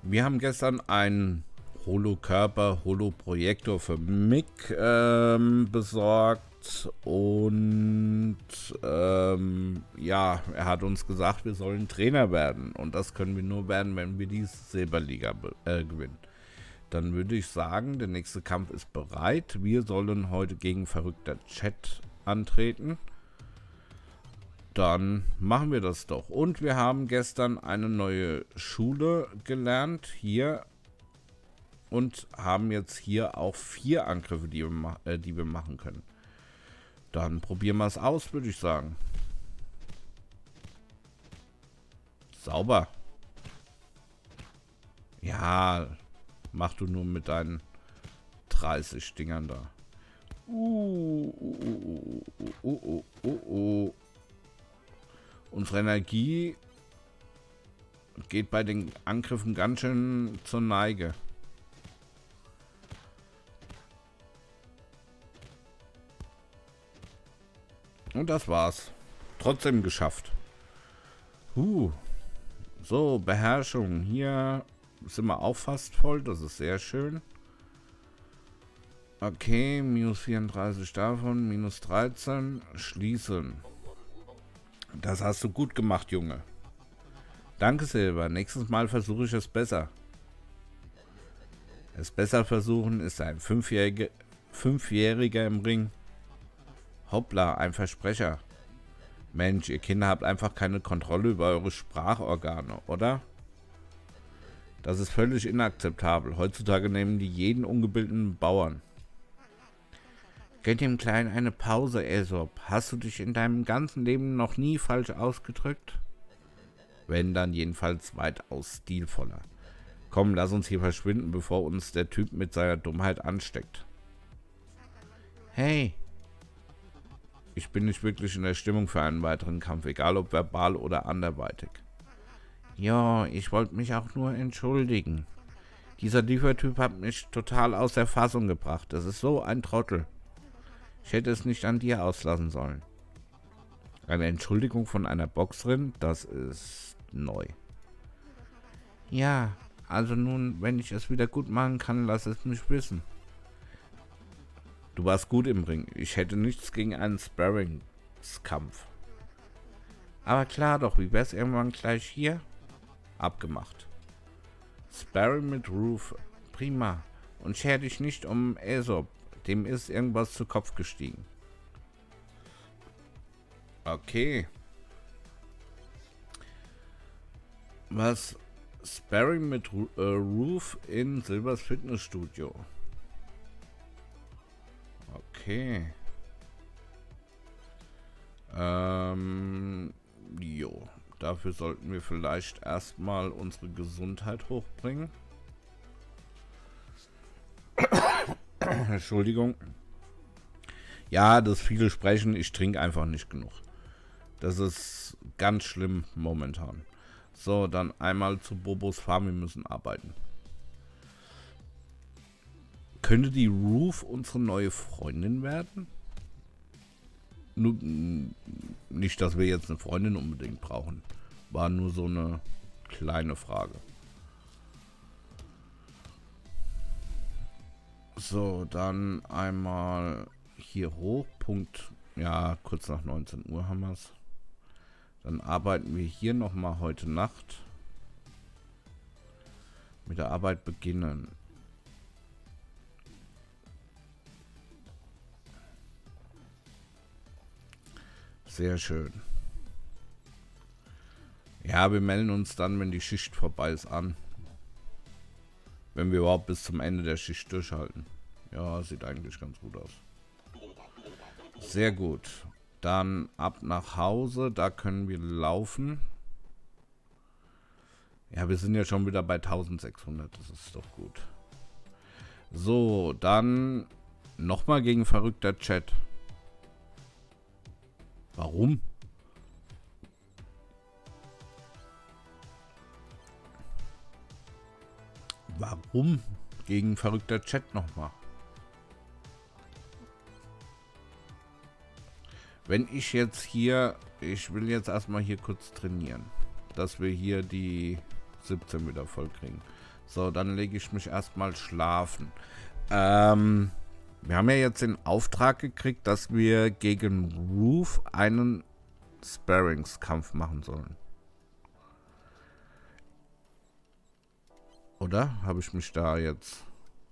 Wir haben gestern einen Holokörper, Holoprojektor für Mick besorgt und ja, er hat uns gesagt, wir sollen Trainer werden und das können wir nur werden, wenn wir die Silberliga gewinnen. Dann würde ich sagen, der nächste Kampf ist bereit. Wir sollen heute gegen verrückter Chat antreten. Dann machen wir das doch. Und wir haben gestern eine neue Schule gelernt hier und haben jetzt hier auch 4 Angriffe, die wir machen können. Dann probieren wir es aus, würde ich sagen. Sauber. Ja, mach du nur mit deinen 30 Dingern da. Unsere Energie geht bei den Angriffen ganz schön zur Neige. Und das war's. Trotzdem geschafft. So, Beherrschung. Hier sind wir auch fast voll. Das ist sehr schön. Okay, minus 34 davon, minus 13. Schließen. Das hast du gut gemacht, Junge. Danke, Silber. Nächstes Mal versuche ich es besser. Es besser versuchen ist ein Fünfjähriger im Ring. Hoppla, ein Versprecher. Mensch, ihr Kinder habt einfach keine Kontrolle über eure Sprachorgane, oder? Das ist völlig inakzeptabel. Heutzutage nehmen die jeden ungebildeten Bauern. Gönn dem Kleinen eine Pause, Aesop. Hast du dich in deinem ganzen Leben noch nie falsch ausgedrückt? Wenn, dann jedenfalls weitaus stilvoller. Komm, lass uns hier verschwinden, bevor uns der Typ mit seiner Dummheit ansteckt. Hey! Ich bin nicht wirklich in der Stimmung für einen weiteren Kampf, egal ob verbal oder anderweitig. Ja, ich wollte mich auch nur entschuldigen. Dieser Liefertyp hat mich total aus der Fassung gebracht. Das ist so ein Trottel. Ich hätte es nicht an dir auslassen sollen. Eine Entschuldigung von einer Boxerin, das ist neu. Ja, also nun, wenn ich es wieder gut machen kann, lass es mich wissen. Du warst gut im Ring. Ich hätte nichts gegen einen Sparringskampf. Aber klar doch, wie wär's irgendwann gleich hier? Abgemacht. Sparring mit Ruth. Prima. Und scher dich nicht um Aesop. Dem ist irgendwas zu Kopf gestiegen. Okay. Was? Sparring mit Ruth in Silbers Fitnessstudio. Okay. Jo. Dafür sollten wir vielleicht erstmal unsere Gesundheit hochbringen. Entschuldigung. Ja, das viele Sprechen, ich trinke einfach nicht genug. Das ist ganz schlimm momentan. So, dann einmal zu Bobos Farm, wir müssen arbeiten. Könnte die Ruth unsere neue Freundin werden? Nur, nicht, dass wir jetzt eine Freundin unbedingt brauchen. War nur so eine kleine Frage. So, dann einmal hier hoch. Punkt, ja, kurz nach 19 Uhr haben wir es. Dann arbeiten wir hier nochmal heute Nacht. Mit der Arbeit beginnen. Sehr schön. Ja, wir melden uns dann, wenn die Schicht vorbei ist, an. Wenn wir überhaupt bis zum Ende der Schicht durchhalten. Ja, sieht eigentlich ganz gut aus. Sehr gut. Dann ab nach Hause. Da können wir laufen. Ja, wir sind ja schon wieder bei 1600. Das ist doch gut. So, dann nochmal gegen verrückter Chat. Warum? Warum gegen verrückter Chat nochmal? Wenn ich jetzt hier, ich will jetzt erstmal hier kurz trainieren, dass wir hier die 17 wieder voll kriegen. So, dann lege ich mich erstmal schlafen. Wir haben ja jetzt den Auftrag gekriegt, dass wir gegen Ruth einen Sparringskampf machen sollen. Oder? Habe ich mich da jetzt...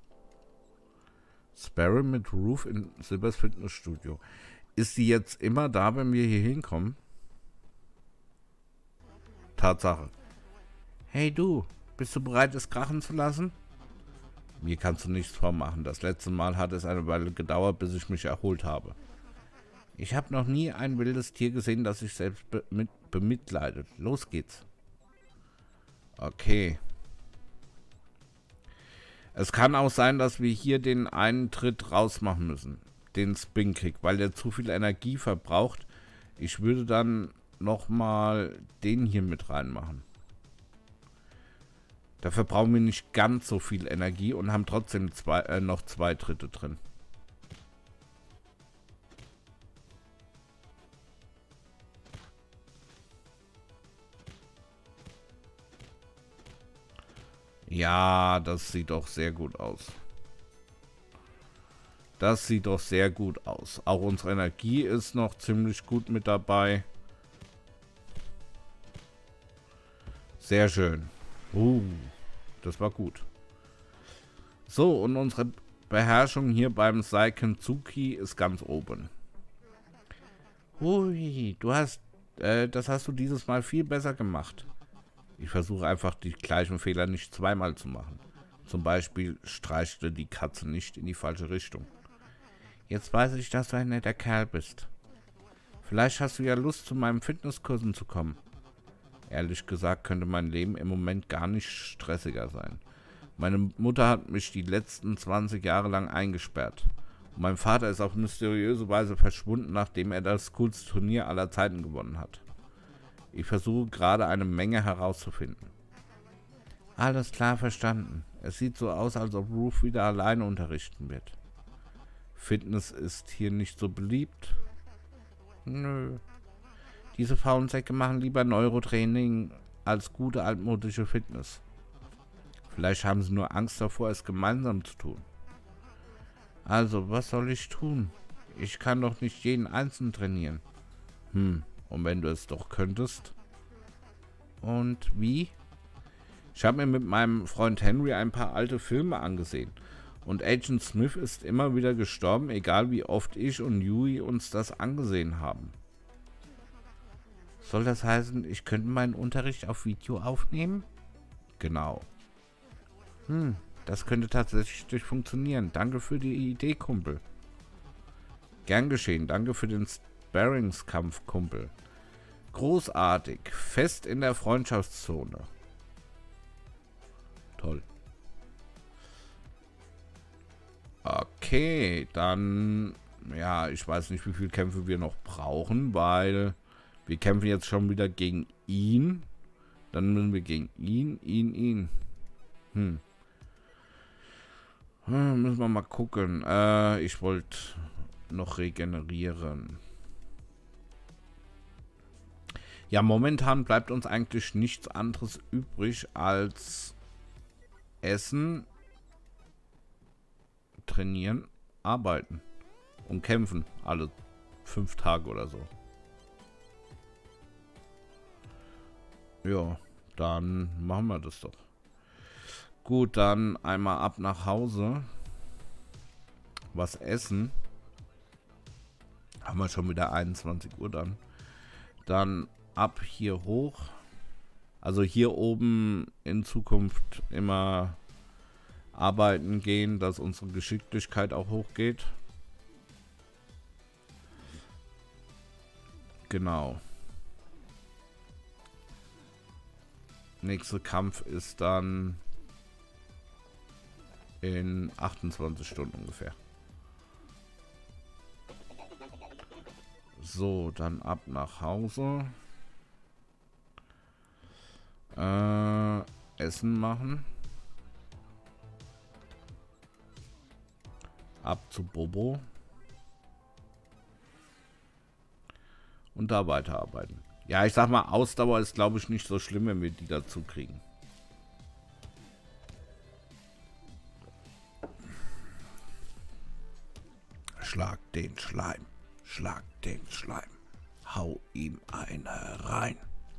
Sparring mit Ruth in Silbers Fitnessstudio. Ist sie jetzt immer da, wenn wir hier hinkommen? Tatsache. Hey du, bist du bereit, es krachen zu lassen? Mir kannst du nichts vormachen. Das letzte Mal hat es eine Weile gedauert, bis ich mich erholt habe. Ich habe noch nie ein wildes Tier gesehen, das sich selbst bemitleidet. Los geht's. Okay. Es kann auch sein, dass wir hier den einen Tritt rausmachen müssen. Den Spin-Kick, weil der zu viel Energie verbraucht. Ich würde dann nochmal den hier mit reinmachen. Da verbrauchen wir nicht ganz so viel Energie und haben trotzdem noch 2 Tritte drin. Ja, das sieht doch sehr gut aus. Das sieht doch sehr gut aus. Auch unsere Energie ist noch ziemlich gut mit dabei. Sehr schön. Das war gut. So, und unsere Beherrschung hier beim Seikenzuki ist ganz oben. Hui, das hast du dieses Mal viel besser gemacht. Ich versuche einfach, die gleichen Fehler nicht zweimal zu machen. Zum Beispiel streichte die Katze nicht in die falsche Richtung. Jetzt weiß ich, dass du ein netter Kerl bist. Vielleicht hast du ja Lust, zu meinen Fitnesskursen zu kommen. Ehrlich gesagt könnte mein Leben im Moment gar nicht stressiger sein. Meine Mutter hat mich die letzten 20 Jahre lang eingesperrt. Und mein Vater ist auf mysteriöse Weise verschwunden, nachdem er das coolste Turnier aller Zeiten gewonnen hat. Ich versuche gerade eine Menge herauszufinden. Alles klar verstanden. Es sieht so aus, als ob Ruth wieder alleine unterrichten wird. Fitness ist hier nicht so beliebt. Nö. Diese faulen Säcke machen lieber Neurotraining als gute altmodische Fitness. Vielleicht haben sie nur Angst davor, es gemeinsam zu tun. Also, was soll ich tun? Ich kann doch nicht jeden einzeln trainieren. Und wenn du es doch könntest? Und wie? Ich habe mir mit meinem Freund Henry ein paar alte Filme angesehen. Und Agent Smith ist immer wieder gestorben, egal wie oft ich und Yui uns das angesehen haben. Soll das heißen, ich könnte meinen Unterricht auf Video aufnehmen? Genau. Das könnte tatsächlich funktionieren. Danke für die Idee, Kumpel. Gern geschehen. Danke für den Sparringskampf, Kumpel. Großartig. Fest in der Freundschaftszone. Toll. Okay, dann... Ja, ich weiß nicht, wie viele Kämpfe wir noch brauchen, weil wir kämpfen jetzt schon wieder gegen ihn. Dann müssen wir gegen ihn. Müssen wir mal gucken. Ich wollte noch regenerieren. Ja, momentan bleibt uns eigentlich nichts anderes übrig als essen, trainieren, arbeiten und kämpfen. Alle 5 Tage oder so. Ja, dann machen wir das doch. Gut, dann einmal ab nach Hause. Was essen. Haben wir schon wieder 21 Uhr dann. Dann ab hier hoch. Also hier oben in Zukunft immer arbeiten gehen, dass unsere Geschicklichkeit auch hochgeht. Genau. Nächster Kampf ist dann in 28 Stunden ungefähr. So, dann ab nach Hause. Essen machen. Ab zu Bobo. Und da weiterarbeiten. Ja, ich sag mal, Ausdauer ist, glaube ich, nicht so schlimm, wenn wir die dazu kriegen. Schlag den Schleim. Schlag den Schleim. Hau ihm eine rein.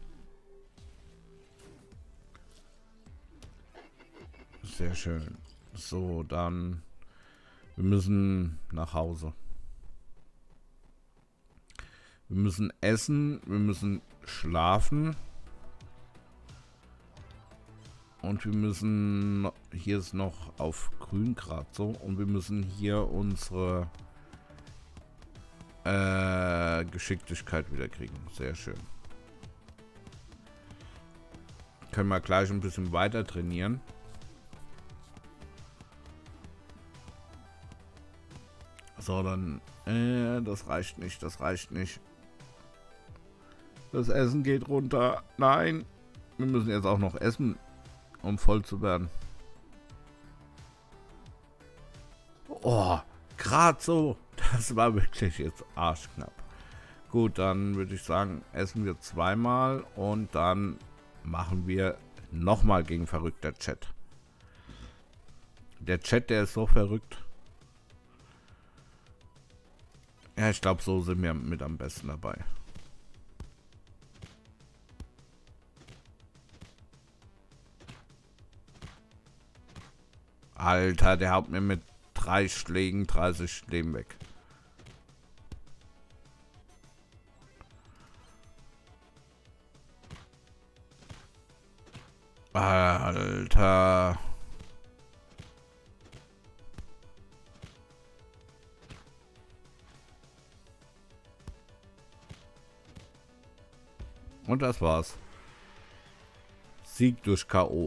Sehr schön. So, dann... Wir müssen nach Hause. Wir müssen essen. Wir müssen schlafen. Und wir müssen... Hier ist noch auf grün gerade so. Und wir müssen hier unsere... Geschicklichkeit wieder kriegen. Sehr schön. Können wir gleich ein bisschen weiter trainieren. So, dann... das reicht nicht, das reicht nicht. Das Essen geht runter. Nein! Wir müssen jetzt auch noch essen, um voll zu werden. Oh, gerade so. Das war wirklich jetzt arschknapp. Gut, dann würde ich sagen, essen wir zweimal und dann machen wir nochmal gegen verrückter Chat. Der Chat, der ist so verrückt. Ja, ich glaube, so sind wir mit am besten dabei. Alter, der haut mir mit 3 Schlägen 30 Leben weg. Alter. Und das war's. Sieg durch K.O.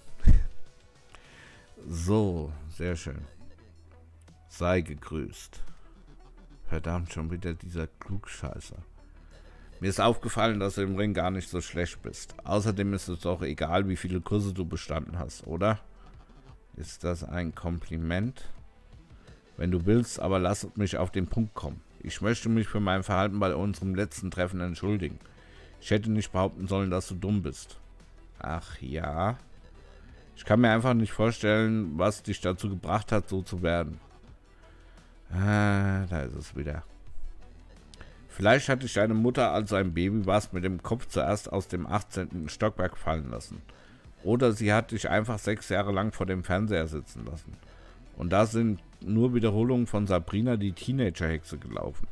So, sehr schön. Sei gegrüßt. Verdammt, schon wieder dieser Klugscheißer. Mir ist aufgefallen, dass du im Ring gar nicht so schlecht bist. Außerdem ist es doch egal, wie viele Kurse du bestanden hast, oder? Ist das ein Kompliment? Wenn du willst, aber lass mich auf den Punkt kommen. Ich möchte mich für mein Verhalten bei unserem letzten Treffen entschuldigen. Ich hätte nicht behaupten sollen, dass du dumm bist. Ach ja. Ich kann mir einfach nicht vorstellen, was dich dazu gebracht hat, so zu werden. Ah, da ist es wieder. Vielleicht hat dich deine Mutter, als du ein Baby warst, mit dem Kopf zuerst aus dem 18. Stockwerk fallen lassen. Oder sie hat dich einfach 6 Jahre lang vor dem Fernseher sitzen lassen. Und da sind nur Wiederholungen von Sabrina, die Teenager-Hexe, gelaufen.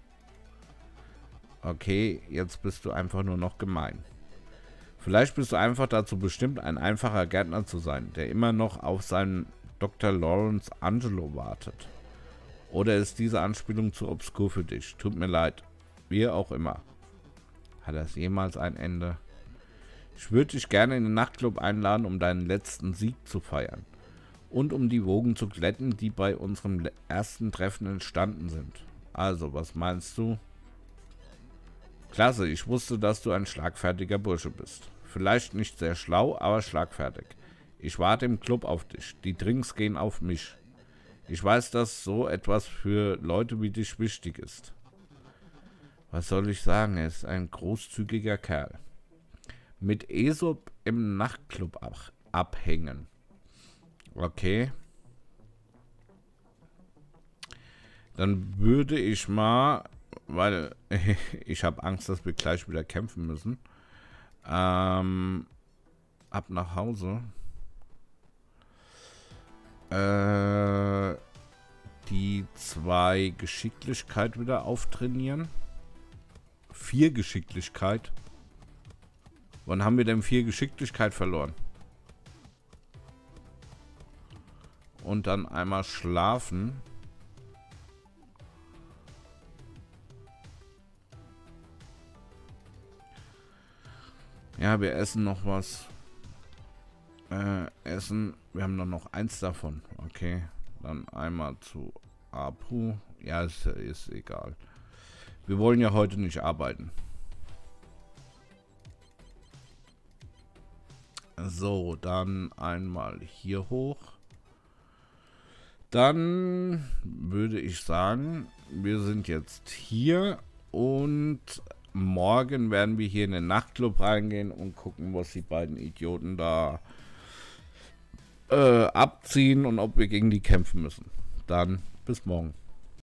Okay, jetzt bist du einfach nur noch gemein. Vielleicht bist du einfach dazu bestimmt, ein einfacher Gärtner zu sein, der immer noch auf seinen Dr. Lawrence Angelo wartet. Oder ist diese Anspielung zu obskur für dich? Tut mir leid. Wie auch immer. Hat das jemals ein Ende? Ich würde dich gerne in den Nachtclub einladen, um deinen letzten Sieg zu feiern. Und um die Wogen zu glätten, die bei unserem ersten Treffen entstanden sind. Also, was meinst du? Klasse, ich wusste, dass du ein schlagfertiger Bursche bist. Vielleicht nicht sehr schlau, aber schlagfertig. Ich warte im Club auf dich. Die Drinks gehen auf mich. Ich weiß, dass so etwas für Leute wie dich wichtig ist. Was soll ich sagen? Er ist ein großzügiger Kerl. Mit Aesop im Nachtclub abhängen. Okay. Dann würde ich mal, weil ich habe Angst, dass wir gleich wieder kämpfen müssen, ab nach Hause. Die 2 Geschicklichkeit wieder auftrainieren. 4 Geschicklichkeit. Wann haben wir denn 4 Geschicklichkeit verloren? Und dann einmal schlafen. Ja, wir essen noch was. Essen. Wir haben noch 1 davon. Okay. Dann einmal zu Apu. Ja, ist egal. Wir wollen ja heute nicht arbeiten. So, dann einmal hier hoch. Dann würde ich sagen, wir sind jetzt hier und morgen werden wir hier in den Nachtclub reingehen und gucken, was die beiden Idioten da abziehen und ob wir gegen die kämpfen müssen. Dann bis morgen.